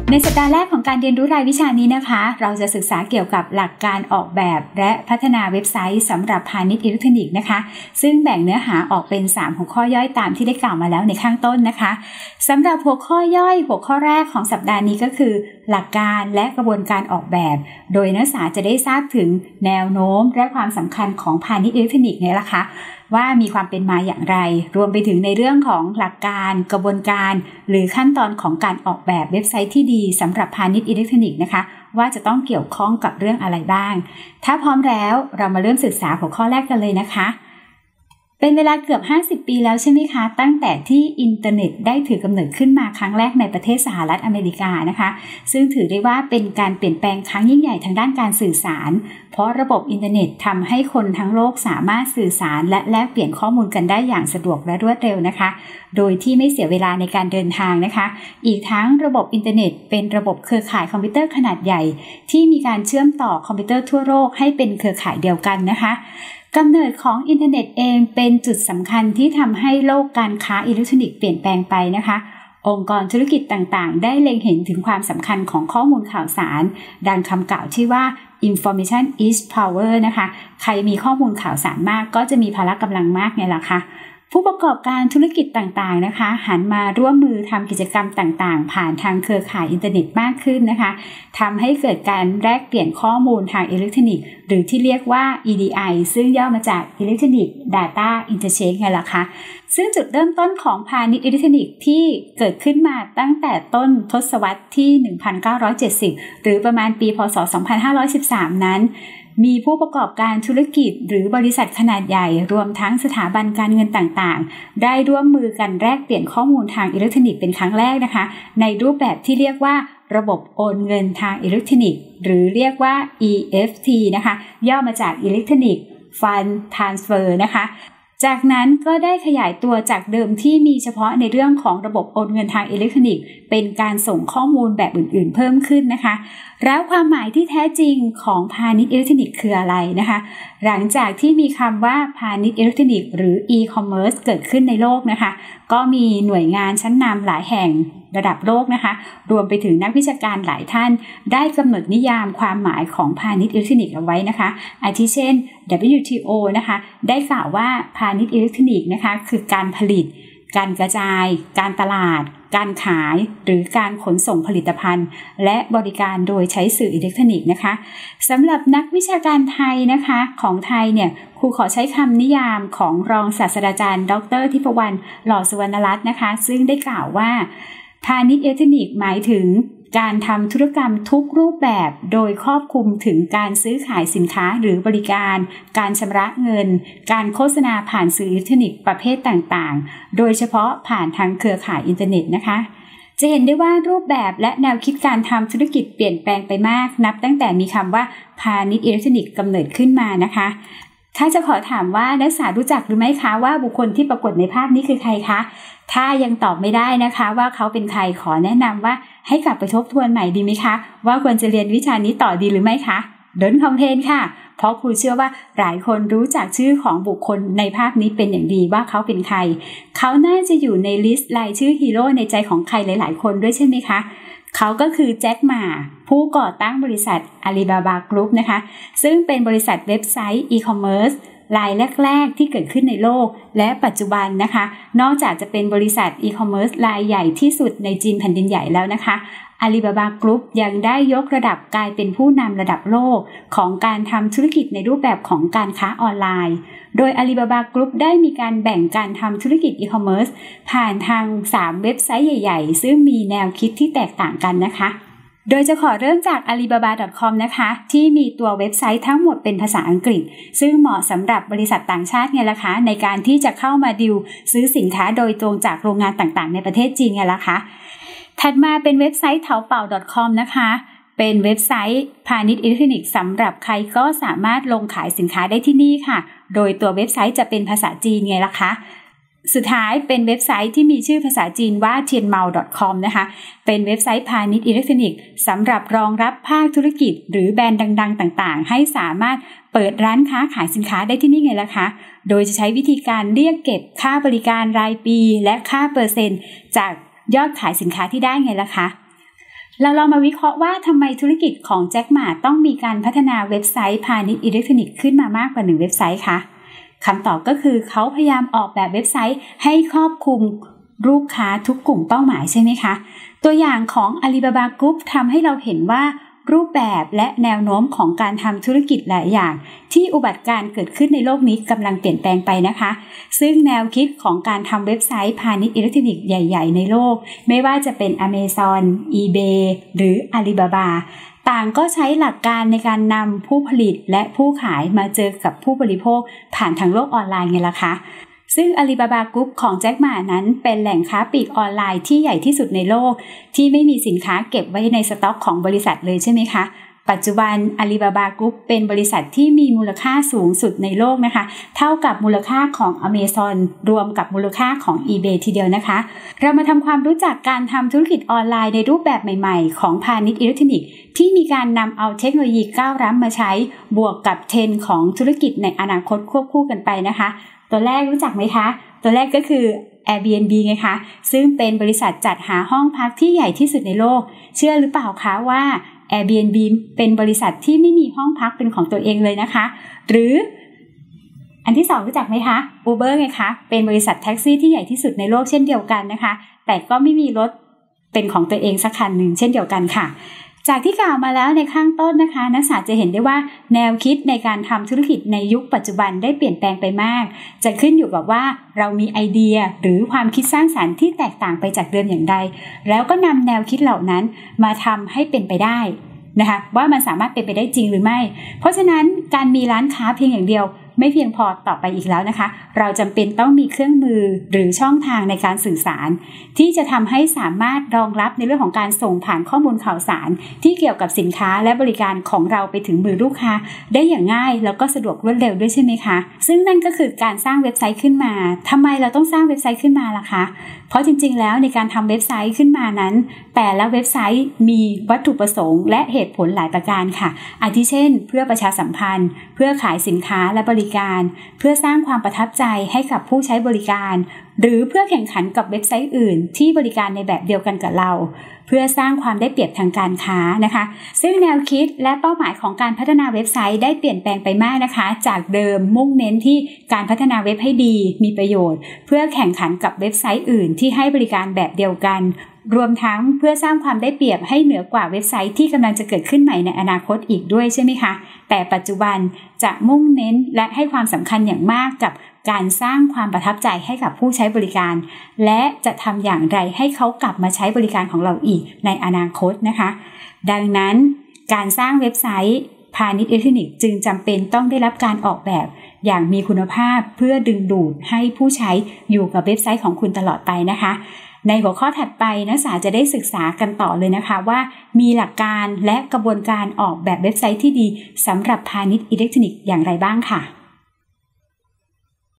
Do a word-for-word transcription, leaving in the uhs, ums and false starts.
ในสัปดาห์แรกของการเรียนรู้รายวิชานี้นะคะเราจะศึกษาเกี่ยวกับหลักการออกแบบและพัฒนาเว็บไซต์สำหรับพาณิชย์อิเล็กทรอนิกส์นะคะซึ่งแบ่งเนื้อหาออกเป็นสามหัวข้อย่อยตามที่ได้กล่าวมาแล้วในข้างต้นนะคะสำหรับหัวข้อย่อยหัวข้อแรกของสัปดาห์นี้ก็คือหลักการและกระบวนการออกแบบโดยนักศึกษาจะได้ทราบถึงแนวโน้มและความสำคัญของพาณิชย์อิเล็กทรอนิกส์เนี่ยละคะว่ามีความเป็นมาอย่างไรรวมไปถึงในเรื่องของหลักการกระบวนการหรือขั้นตอนของการออกแบบเว็บไซต์ที่ดีสำหรับพาณิชย์อิเล็กทรอนิกส์นะคะว่าจะต้องเกี่ยวข้องกับเรื่องอะไรบ้างถ้าพร้อมแล้วเรามาเริ่มศึกษาหัวข้อแรกกันเลยนะคะเป็นเวลาเกือบห้าสิบปีแล้วใช่ไหมคะตั้งแต่ที่อินเทอร์เน็ตได้ถือกำเนิดขึ้นมาครั้งแรกในประเทศสหรัฐอเมริกานะคะซึ่งถือได้ว่าเป็นการเปลี่ยนแปลงครั้งยิ่งใหญ่ทางด้านการสื่อสารเพราะระบบอินเทอร์เน็ตทำให้คนทั้งโลกสามารถสื่อสารและแลกเปลี่ยนข้อมูลกันได้อย่างสะดวกและรวดเร็วนะคะโดยที่ไม่เสียเวลาในการเดินทางนะคะอีกทั้งระบบอินเทอร์เน็ตเป็นระบบเครือข่ายคอมพิวเตอร์ขนาดใหญ่ที่มีการเชื่อมต่อคอมพิวเตอร์ทั่วโลกให้เป็นเครือข่ายเดียวกันนะคะกำเนิดของอินเทอร์เน็ตเองเป็นจุดสำคัญที่ทำให้โลกการค้าอิเล็กทรอนิกส์เปลี่ยนแปลงไปนะคะองค์กรธุรกิจต่างๆได้เล็งเห็นถึงความสำคัญของข้อมูลข่าวสารดังคำกล่าวที่ว่า information is power นะคะใครมีข้อมูลข่าวสารมากก็จะมีพละกำลังมากไงล่ะคะผู้ประกอบการธุรกิจต่างๆนะคะหันมาร่วมมือทำกิจกรรมต่างๆผ่านทางเครือข่ายอินเทอร์เน็ตมากขึ้นนะคะทำให้เกิดการแลกเปลี่ยนข้อมูลทางอิเล็กทรอนิกส์หรือที่เรียกว่า อี ดี ไอ ซึ่งย่อมาจาก Electronic Data Interchange ไงล่ะคะซึ่งจุดเริ่มต้นของพาณิชย์อิเล็กทรอนิกส์ที่เกิดขึ้นมาตั้งแต่ต้นทศวรรษที่ หนึ่งพันเก้าร้อยเจ็ดสิบ หรือประมาณปีพ.ศ. สองพันห้าร้อยสิบสาม นั้นมีผู้ประกอบการธุรกิจหรือบริษัทขนาดใหญ่รวมทั้งสถาบันการเงินต่างๆได้ร่วมมือกันแลกเปลี่ยนข้อมูลทางอิเล็กทรอนิกส์เป็นครั้งแรกนะคะในรูปแบบที่เรียกว่าระบบโอนเงินทางอิเล็กทรอนิกส์หรือเรียกว่า อี เอฟ ที นะคะย่อมาจาก Electronic Fund Transfer นะคะจากนั้นก็ได้ขยายตัวจากเดิมที่มีเฉพาะในเรื่องของระบบโอนเงินทางอิเล็กทรอนิกส์เป็นการส่งข้อมูลแบบอื่นๆเพิ่มขึ้นนะคะแล้วความหมายที่แท้จริงของพาณิชย์อิเล็กทรอนิกส์คืออะไรนะคะหลังจากที่มีคำว่าพาณิชย์อิเล็กทรอนิกส์หรือ e-commerce เกิดขึ้นในโลกนะคะก็มีหน่วยงานชั้นนำหลายแห่งระดับโลกนะคะรวมไปถึงนักวิชาการหลายท่านได้กำหนดนิยามความหมายของพาณิชย์อิเล็กทรอนิกส์เอาไว้นะคะอาทิเช่น ดับเบิลยู ที โอ นะคะได้กล่าวว่าพาณิชย์อิเล็กทรอนิกส์นะคะคือการผลิตการกระจายการตลาดการขายหรือการขนส่งผลิตภัณฑ์และบริการโดยใช้สื่ออิเล็กทรอนิกส์นะคะสำหรับนักวิชาการไทยนะคะของไทยเนี่ยครูขอใช้คำนิยามของรองศาสตราจารย์ดร.ทิพวรรณหล่อสุวรรณรัตน์นะคะซึ่งได้กล่าวว่าพาณิชย์อิเล็กทรอนิกส์หมายถึงการทำธุรกรรมทุกรูปแบบโดยครอบคลุมถึงการซื้อขายสินค้าหรือบริการการชำระเงินการโฆษณาผ่านสื่ออิเล็กทรอนิกส์ประเภทต่างๆโดยเฉพาะผ่านทางเครือข่ายอินเทอร์เน็ตนะคะจะเห็นได้ว่ารูปแบบและแนวคิดการทำธุรกิจเปลี่ยนแปลงไปมากนับตั้งแต่มีคำว่าพาณิชย์อิเล็กทรอนิกส์กำเนิดขึ้นมานะคะถ้าจะขอถามว่านักศึกษารู้จักหรือไม่คะว่าบุคคลที่ปรากฏในภาพนี้คือใครคะถ้ายังตอบไม่ได้นะคะว่าเขาเป็นใครขอแนะนำว่าให้กลับไปทบทวนใหม่ดีไหมคะว่าควรจะเรียนวิชานี้ต่อดีหรือไม่คะเดินคอมเพลนค่ะเพราะครูเชื่อว่าหลายคนรู้จักชื่อของบุคคลในภาพนี้เป็นอย่างดีว่าเขาเป็นใครเขาน่าจะอยู่ในลิสต์รายชื่อฮีโร่ในใจของใครหลายๆคนด้วยใช่ไหมคะเขาก็คือแจ็คหม่าผู้ก่อตั้งบริษัท Alibaba Group นะคะซึ่งเป็นบริษัทเว็บไซต์ e-commerce รายแรกๆที่เกิดขึ้นในโลกและปัจจุบันนะคะนอกจากจะเป็นบริษัท e-commerce รายใหญ่ที่สุดในจีนแผ่นดินใหญ่แล้วนะคะ Alibaba Group ยังได้ยกระดับกลายเป็นผู้นำระดับโลกของการทำธุรกิจในรูปแบบของการค้าออนไลน์โดย Alibaba Group ได้มีการแบ่งการทำธุรกิจ e-commerce ผ่านทางสามเว็บไซต์ใหญ่ๆซึ่งมีแนวคิดที่แตกต่างกันนะคะโดยจะขอเริ่มจาก อาลีบาบา ดอท คอม นะคะที่มีตัวเว็บไซต์ทั้งหมดเป็นภาษาอังกฤษซึ่งเหมาะสำหรับบริษัทต่างชาติไงล่ะคะในการที่จะเข้ามาดิวซื้อสินค้าโดยตรงจากโรงงานต่างๆในประเทศจีนไงล่ะคะถัดมาเป็นเว็บไซต์ เถาเป่า ดอท คอม นะคะเป็นเว็บไซต์พาณิชย์อิเล็กทรอนิกส์สำหรับใครก็สามารถลงขายสินค้าได้ที่นี่ค่ะโดยตัวเว็บไซต์จะเป็นภาษาจีนไงล่ะคะสุดท้ายเป็นเว็บไซต์ที่มีชื่อภาษาจีนว่า เทียนเมา ดอท คอม นะคะเป็นเว็บไซต์พาณิชย์อิเล็กทรอนิกส์สำหรับรองรับภาคธุรกิจหรือแบรนด์ดังๆต่างๆให้สามารถเปิดร้านค้าขายสินค้าได้ที่นี่ไงล่ะคะโดยจะใช้วิธีการเรียกเก็บค่าบริการรายปีและค่าเปอร์เซ็นต์จากยอดขายสินค้าที่ได้ไงล่ะคะเราลองมาวิเคราะห์ว่าทำไมธุรกิจของแจ็คหม่าต้องมีการพัฒนาเว็บไซต์พาณิชย์อิเล็กทรอนิกส์ขึ้นมามากกว่าหนึ่งเว็บไซต์คะคำตอบก็คือเขาพยายามออกแบบเว็บไซต์ให้ครอบคลุมลูกค้าทุกกลุ่มเป้าหมายใช่ไหมคะตัวอย่างของ Alibaba Group ทำให้เราเห็นว่ารูปแบบและแนวโน้มของการทำธุรกิจหลายอย่างที่อุบัติการเกิดขึ้นในโลกนี้กำลังเปลี่ยนแปลงไปนะคะซึ่งแนวคิดของการทำเว็บไซต์พาณิชย์อิเล็กทรอนิกส์ใหญ่ๆในโลกไม่ว่าจะเป็น Amazon, eBay หรือ Alibaba ต่างก็ใช้หลักการในการนำผู้ผลิตและผู้ขายมาเจอกับผู้บริโภคผ่านทางโลกออนไลน์ไงล่ะคะซึ่ง Alibaba Group ของแจ็คหม่านั้นเป็นแหล่งค้าปลีกออนไลน์ที่ใหญ่ที่สุดในโลกที่ไม่มีสินค้าเก็บไว้ในสต็อกของบริษัทเลยใช่ไหมคะปัจจุบัน Alibaba Group เป็นบริษัทที่มีมูลค่าสูงสุดในโลกนะคะเท่ากับมูลค่าของ Amazon รวมกับมูลค่าของ eBay ทีเดียวนะคะเรามาทำความรู้จักการทำธุรกิจออนไลน์ในรูปแบบใหม่ๆของพาณิชย์อิเล็กทรอนิกส์ที่มีการนำเอาเทคโนโลยีก้าวล้ำมาใช้บวกกับเทรนด์ของธุรกิจในอนาคตควบคู่กันไปนะคะตัวแรกรู้จักไหมคะตัวแรกก็คือ Airbnb ไงคะซึ่งเป็นบริษัทจัดหาห้องพักที่ใหญ่ที่สุดในโลกเชื่อหรือเปล่าคะว่า Airbnb เป็นบริษัทที่ไม่มีห้องพักเป็นของตัวเองเลยนะคะหรืออันที่สองรู้จักไหมคะ Uber ไงคะเป็นบริษัทแท็กซี่ที่ใหญ่ที่สุดในโลกเช่นเดียวกันนะคะแต่ก็ไม่มีรถเป็นของตัวเองสักคันหนึ่งเช่นเดียวกันค่ะจากที่กล่าวมาแล้วในข้างต้นนะคะนักศึกษาจะเห็นได้ว่าแนวคิดในการทำธุรกิจในยุคปัจจุบันได้เปลี่ยนแปลงไปมากจะขึ้นอยู่กับว่าเรามีไอเดียหรือความคิดสร้างสรรค์ที่แตกต่างไปจากเดิมอย่างใดแล้วก็นำแนวคิดเหล่านั้นมาทำให้เป็นไปได้นะคะว่ามันสามารถเป็นไปได้จริงหรือไม่เพราะฉะนั้นการมีร้านค้าเพียงอย่างเดียวไม่เพียงพอต่อไปอีกแล้วนะคะเราจำเป็นต้องมีเครื่องมือหรือช่องทางในการสื่อสารที่จะทำให้สามารถรองรับในเรื่องของการส่งผ่านข้อมูลข่าวสารที่เกี่ยวกับสินค้าและบริการของเราไปถึงมือลูกค้าได้อย่างง่ายแล้วก็สะดวกรวดเร็วด้วยใช่ไหมคะซึ่งนั่นก็คือการสร้างเว็บไซต์ขึ้นมาทำไมเราต้องสร้างเว็บไซต์ขึ้นมาล่ะคะเพราะจริงๆแล้วในการทำเว็บไซต์ขึ้นมานั้นแต่ละเว็บไซต์มีวัตถุประสงค์และเหตุผลหลายประการค่ะอาทิเช่นเพื่อประชาสัมพันธ์เพื่อขายสินค้าและบริการเพื่อสร้างความประทับใจให้กับผู้ใช้บริการหรือเพื่อแข่งขันกับเว็บไซต์อื่นที่บริการในแบบเดียวกันกับเราเพื่อสร้างความได้เปรียบทางการค้านะคะซึ่งแนวคิดและเป้าหมายของการพัฒนาเว็บไซต์ได้เปลี่ยนแปลงไปมากนะคะจากเดิมมุ่งเน้นที่การพัฒนาเว็บให้ดีมีประโยชน์เพื่อแข่งขันกับเว็บไซต์อื่นที่ให้บริการแบบเดียวกันรวมทั้งเพื่อสร้างความได้เปรียบให้เหนือกว่าเว็บไซต์ที่กำลังจะเกิดขึ้นใหม่ในอนาคตอีกด้วยใช่ไหมคะแต่ปัจจุบันจะมุ่งเน้นและให้ความสำคัญอย่างมากกับการสร้างความประทับใจให้กับผู้ใช้บริการและจะทำอย่างไรให้เขากลับมาใช้บริการของเราอีกในอนาคตนะคะดังนั้นการสร้างเว็บไซต์พาณิชย์อิเล็กทรอนิกส์จึงจำเป็นต้องได้รับการออกแบบอย่างมีคุณภาพเพื่อดึงดูดให้ผู้ใช้อยู่กับเว็บไซต์ของคุณตลอดไปนะคะในหัวข้อถัดไปนักศึกษาจะได้ศึกษากันต่อเลยนะคะว่ามีหลักการและกระบวนการออกแบบเว็บไซต์ที่ดีสำหรับพาณิชย์อิเล็กทรอนิกส์อย่างไรบ้างค่ะ